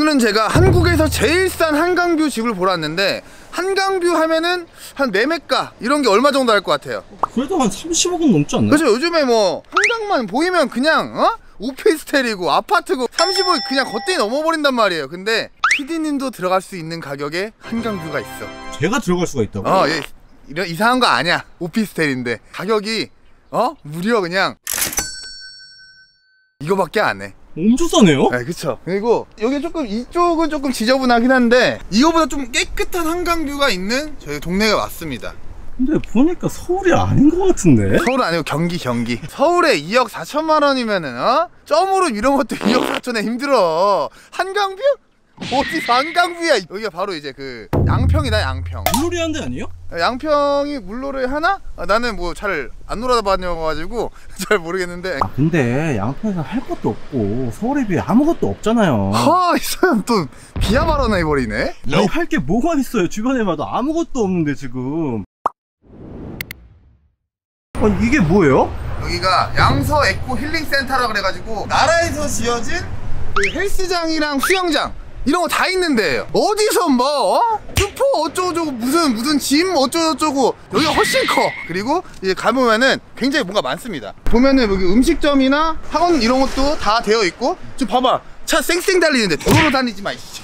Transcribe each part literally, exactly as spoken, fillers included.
오늘은 제가 한국에서 제일 싼 한강뷰 집을 보러 왔는데, 한강뷰 하면은 한 매매가 이런 게 얼마 정도 할 것 같아요? 그래도 한 삼십억은 넘지 않나요? 그렇죠. 요즘에 뭐 한강만 보이면 그냥 어? 오피스텔이고 아파트고 삼십억이 그냥 걷더니 넘어버린단 말이에요. 근데 피디님도 들어갈 수 있는 가격에 한강뷰가 있어. 제가 들어갈 수가 있다고? 어, 예, 이런 이상한 거 아니야. 오피스텔인데 가격이 어? 무려 그냥 이거밖에 안 해. 엄청 싸네요? 네, 그쵸. 그리고 여기 조금 이쪽은 조금 지저분하긴 한데 이거보다 좀 깨끗한 한강뷰가 있는 저희 동네가 왔습니다. 근데 보니까 서울이 아닌 것 같은데? 서울 아니고 경기 경기. 서울에 이억 사천만 원이면은 어? 점으로 이런 것도 이억 사천에 힘들어. 한강뷰? 어디서 한강뷰야. 여기가 바로 이제 그 양평이다. 양평. 물놀이 한 데 아니에요? 양평이 물놀이 하나? 아, 나는 뭐 잘 안 놀아다녀가지고 잘 모르겠는데. 아 근데 양평에서 할 것도 없고 서울에 비해 아무것도 없잖아요. 하, 이 사람 또 비하 발언 해버리네. 아니 할 게 뭐가 있어요. 주변에 봐도 아무것도 없는데 지금. 아니 이게 뭐예요? 여기가 양서 에코 힐링 센터라 그래가지고 나라에서 지어진 그 헬스장이랑 수영장 이런 거 다 있는 데예요. 어디서 뭐 어? 슈퍼 어쩌고저쩌고 무슨 무슨 짐 어쩌고저쩌고 여기가 훨씬 커. 그리고 이제 가보면은 굉장히 뭔가 많습니다. 보면은 여기 음식점이나 학원 이런 것도 다 되어 있고. 좀 봐봐, 차 쌩쌩 달리는데 도로로 다니지 마 이씨.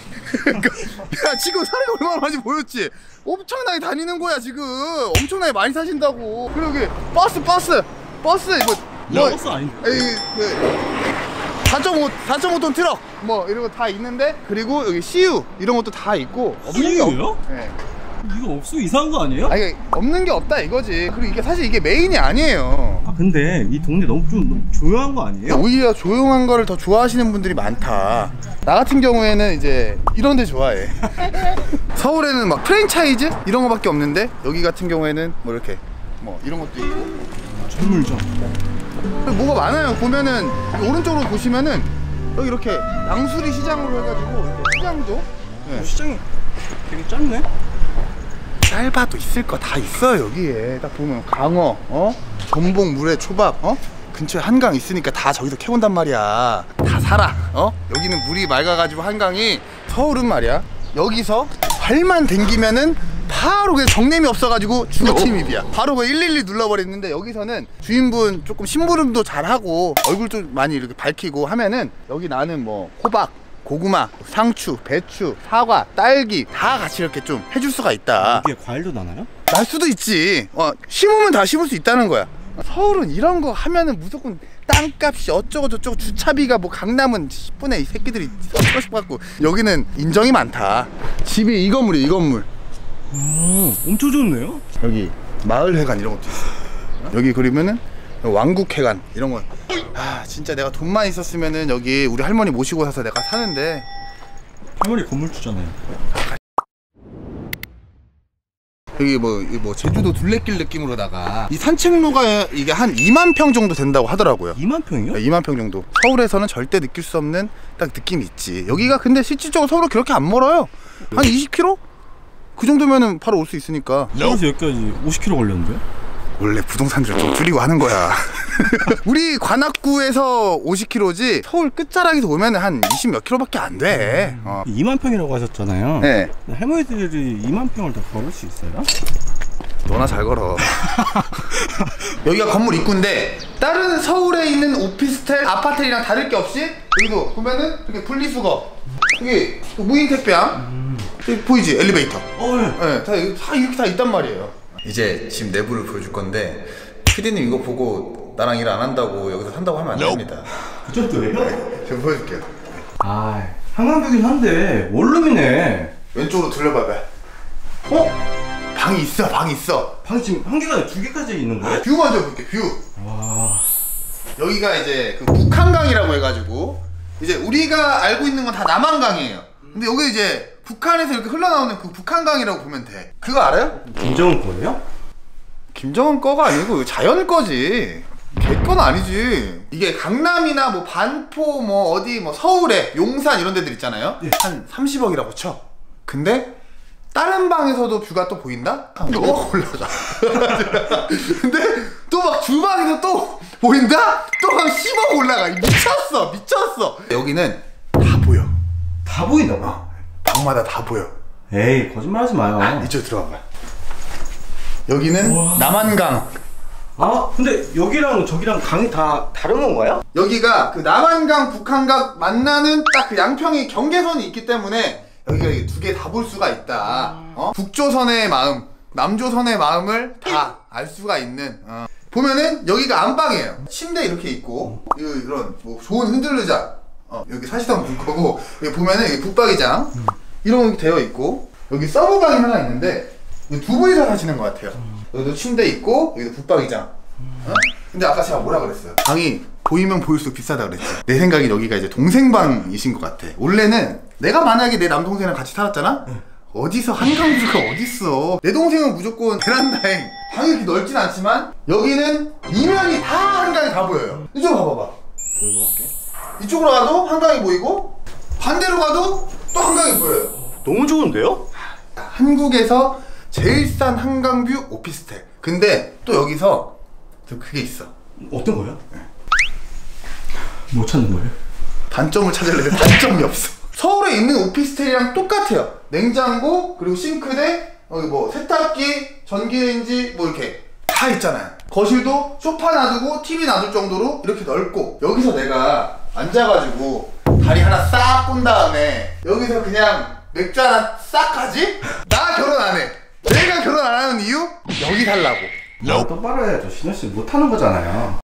야 지금 사람이 얼마나 많이 보였지. 엄청나게 다니는 거야 지금. 엄청나게 많이 사신다고. 그리고 여기 버스 버스 버스 이거 뭐 버스 아닌데? 에이, 그 사점오, 사점오 톤 트럭 뭐 이런 거 다 있는데, 그리고 여기 씨유 이런 것도 다 있고. 씨유요? 네. 이거 없으면 이상한 거 아니에요? 아니 없는 게 없다 이거지. 그리고 이게 사실 이게 메인이 아니에요. 아 근데 이 동네 너무 좀 너무 조용한 거 아니에요? 오히려 조용한 거를 더 좋아하시는 분들이 많다. 나 같은 경우에는 이제 이런 데 좋아해. 서울에는 막 프랜차이즈 이런 거밖에 없는데 여기 같은 경우에는 뭐 이렇게 뭐 이런 것도 있고 전물점. 뭐가 많아요. 보면은 오른쪽으로 보시면은 여기 이렇게 양수리 시장으로 해가지고 이렇게 시장도. 네. 시장이 되게 짧네? 짧아도 있을 거 다 있어요. 여기에 딱 보면 강어, 어? 전복, 물회, 초밥, 어? 근처에 한강 있으니까 다 저기서 캐온단 말이야. 다 살아, 어? 여기는 물이 맑아가지고 한강이. 서울은 말이야 여기서 발만 댕기면은 바로 그냥 정냄이 없어가지고 주거침입이야. 바로 그 일일이 눌러버리는데, 여기서는 주인분 조금 심부름도 잘하고 얼굴도 많이 이렇게 밝히고 하면은 여기 나는 뭐 호박, 고구마, 상추, 배추, 사과, 딸기 다 같이 이렇게 좀 해줄 수가 있다. 이게 과일도 나나요? 날 수도 있지. 어, 심으면 다 심을 수 있다는 거야. 서울은 이런 거 하면은 무조건 땅값이 어쩌고 저쩌고 주차비가 뭐 강남은 십분의 이 새끼들이 서고 싶어갖고. 여기는 인정이 많다. 집이 이 건물이야, 이 건물. 음, 엄청 좋네요. 여기 마을회관 이런 것도 있어. 여기 그러면은 왕국회관 이런 거. 아 진짜 내가 돈만 있었으면은 여기 우리 할머니 모시고 사서 내가 사는데. 할머니 건물주잖아요. 여기 뭐, 뭐 제주도 둘레길 느낌으로다가 이 산책로가 이게 한 이만 평 정도 된다고 하더라고요. 이만 평이요? 네, 이만 평 정도. 서울에서는 절대 느낄 수 없는 딱 느낌이 있지. 여기가 근데 실질적으로 서울은 그렇게 안 멀어요. 한 이십 킬로미터? 그 정도면은 바로 올 수 있으니까. 서울에서 여기까지 오십 킬로미터 걸렸는데? 원래 부동산들을 좀 줄이고 하는 거야. 우리 관악구에서 오십 킬로미터지 서울 끝자락에서 오면 한 이십 몇 킬로밖에 안 돼. 어. 이만 평이라고 하셨잖아요. 네. 할머니들이 이만 평을 다 걸을 수 있어요? 너나 잘 걸어. 여기가 건물 입구인데 다른 서울에 있는 오피스텔 아파트랑 다를 게 없이 여기도 보면은 이렇게 분리수거, 여기 무인 택배함, 음. 여기 보이지? 엘리베이터. 어, 네. 네, 다, 다 이렇게 다 있단 말이에요. 이제 집 내부를 보여줄 건데 피디님 이거 보고 나랑 일 안 한다고 여기서 산다고 하면 안 됩니다. 그 정도예요? 제가 보여줄게요. 아, 한강뷰긴 한데 원룸이네. 왼쪽으로 둘러봐봐. 어? 방이 있어, 방이 있어. 방이 지금 한 개가 아니라 두 개까지 있는 거예요? 뷰 먼저 볼게, 뷰. 와. 여기가 이제 그 북한강이라고 해가지고 이제 우리가 알고 있는 건 다 남한강이에요. 근데 여기 이제 북한에서 이렇게 흘러나오는 그 북한강이라고 보면 돼. 그거 알아요? 김정은 거예요? 김정은 거가 아니고 자연 거지. 걔 건 아니지. 이게 강남이나 뭐 반포 뭐 어디 뭐 서울에 용산 이런 데들 있잖아요. 예. 한 삼십억이라고 쳐. 근데 다른 방에서도 뷰가 또 보인다? 한 오억 올라가. 근데 또 막 주방에서 또 보인다? 또 한 십억 올라가. 미쳤어, 미쳤어. 여기는 다 보여. 다 다 보인다고? 어, 방마다 다 보여. 에이, 거짓말하지 마요. 이쪽 들어가봐. 여기는 우와. 남한강. 아, 근데 여기랑 저기랑 강이 다 다른 건가요? 여기가 그 남한강, 북한강 만나는 딱 그 양평이 경계선이 있기 때문에 여기가 두 개 다 볼 수가 있다. 어? 북조선의 마음, 남조선의 마음을 다 알 수가 있는. 어. 보면은 여기가 안방이에요. 침대 이렇게 있고, 이거 이런 뭐 좋은 흔들르자. 어, 여기 사시던 볼 거고, 여기 보면은 여기 붙박이장 이런 게 되어 있고, 여기 서브방이 하나 있는데 두 분이서 사시는 것 같아요. 여기도 침대 있고, 여기도 붙박이장. 어? 근데 아까 제가 뭐라 그랬어요? 방이 보이면 보일수록 비싸다 그랬지. 내 생각에 여기가 이제 동생방이신 것 같아. 원래는 내가 만약에 내 남동생이랑 같이 살았잖아? 응. 어디서 한강뷰가 어딨어. 내 동생은 무조건 베란다에 방이 이렇게 넓진 않지만 여기는 이면이 다 한강이 다 보여요. 이쪽으로 가봐봐. 보이고 할게. 이쪽으로 가도 한강이 보이고 반대로 가도 또 한강이 보여요. 너무 좋은데요? 한국에서 제일 싼 한강뷰 오피스텔. 근데 또 여기서 또 그게 있어. 어떤 거요? 네. 뭐 찾는 거예요? 단점을 찾으려면 단점이 없어. 서울에 있는 오피스텔이랑 똑같아요. 냉장고, 그리고 싱크대, 여기 뭐 세탁기, 전기레인지 뭐 이렇게 다 있잖아요. 거실도 소파 놔두고 티비 놔둘 정도로 이렇게 넓고, 여기서 내가 앉아가지고 다리 하나 싹 꼰 다음에 여기서 그냥 맥주 하나 싹 하지? 나 결혼 안 해. 내가 결혼 안 하는 이유? 여기 살라고. 아, 똑바로 해야죠. 신현씨 못하는 거잖아요.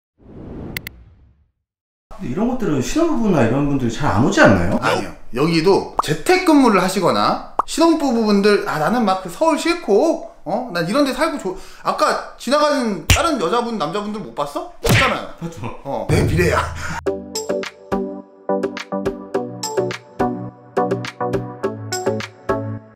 근데 이런 것들은 신혼부부나 이런 분들이 잘 안 오지 않나요? 아니요. 여기도 재택근무를 하시거나 신혼부부분들 아 나는 막 그 서울 싫고 어? 난 이런 데 살고 좋 아까 지나가는 다른 여자분 남자분들 못 봤어? 봤잖아요. 봤죠. 어, 내 미래야.